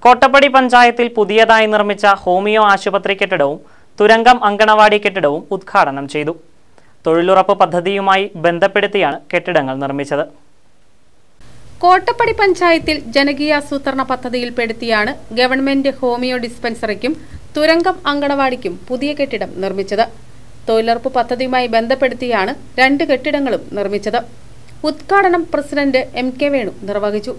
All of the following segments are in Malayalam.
കോട്ടപ്പടി പഞ്ചായത്തിൽ പുതിയതായി നിർമ്മിച്ച ഹോമിയോ ആശുപത്രി കെട്ടിടവും തുരങ്കം അങ്കണവാടി കെട്ടിടവും ഉദ്ഘാടനം ചെയ്തു. തൊഴിലുറപ്പ് പദ്ധതിയുമായി ബന്ധപ്പെടുത്തിയാണ് കെട്ടിടങ്ങൾ നിർമ്മിച്ചത്. കോട്ടപ്പടി പഞ്ചായത്തിൽ ജനകീയാസൂത്രണ പദ്ധതിയിൽപ്പെടുത്തിയാണ് ഗവൺമെന്റ് ഹോമിയോ ഡിസ്പെൻസറിക്കും തുരങ്കം അങ്കണവാടിക്കും പുതിയ കെട്ടിടം നിർമ്മിച്ചത്. തൊഴിലുറപ്പ് പദ്ധതിയുമായി ബന്ധപ്പെടുത്തിയാണ് രണ്ട് കെട്ടിടങ്ങളും നിർമ്മിച്ചത്. ഉദ്ഘാടനം പ്രസിഡന്റ് MK വേണു നിർവഹിച്ചു.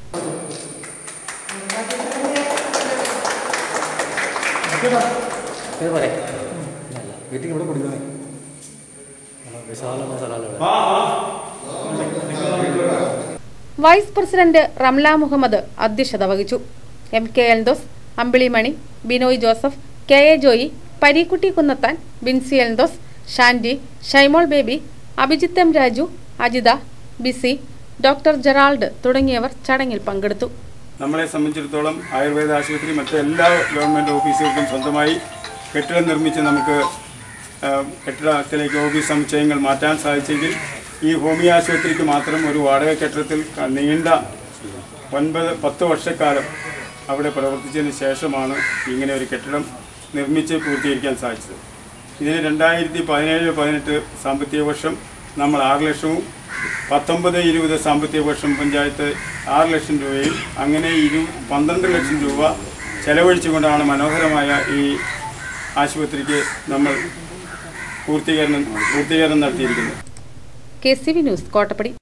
വൈസ് പ്രസിഡന്റ് റംല മുഹമ്മദ് അധ്യക്ഷത വഹിച്ചു. MK Eldhose, Ambili Mani, Binoy Joseph, KA Joy, Pareekutty Kunnathan, Binsy Eldhose, Shandy, Shaimol Baby, Abhijith M Raju, Ajitha, Bisi, doctor Gerald തുടങ്ങിയവർ ചടങ്ങിൽ പങ്കെടുത്തു. നമ്മളെ സംബന്ധിച്ചിടത്തോളം ആയുർവേദ ആശുപത്രി മറ്റെല്ലാ ഗവൺമെൻറ് ഓഫീസുകൾക്കും സ്വന്തമായി കെട്ടിടം നിർമ്മിച്ച് നമുക്ക് കെട്ടിടത്തിലേക്ക് ഓഫീസ് സമുച്ചയങ്ങൾ മാറ്റാൻ സാധിച്ചെങ്കിൽ ഈ ഹോമിയോ ആശുപത്രിക്ക് മാത്രം ഒരു വാടക കെട്ടിടത്തിൽ നീണ്ട 9-10 വർഷക്കാലം അവിടെ പ്രവർത്തിച്ചതിന് ശേഷമാണ് ഇങ്ങനെ ഒരു കെട്ടിടം നിർമ്മിച്ച് പൂർത്തീകരിക്കാൻ സാധിച്ചത്. ഇതിന് 2017-18 സാമ്പത്തിക വർഷം നമ്മൾ 6 ലക്ഷവും 19-20 സാമ്പത്തിക വർഷം പഞ്ചായത്ത് 6 ലക്ഷം രൂപയും അങ്ങനെ 12 ലക്ഷം രൂപ ചെലവഴിച്ചുകൊണ്ടാണ് മനോഹരമായ ഈ ആശുപത്രിക്ക് നമ്മൾ പൂർത്തീകരണം നടത്തിയിരിക്കുന്നത്. KCV news Kottappadi.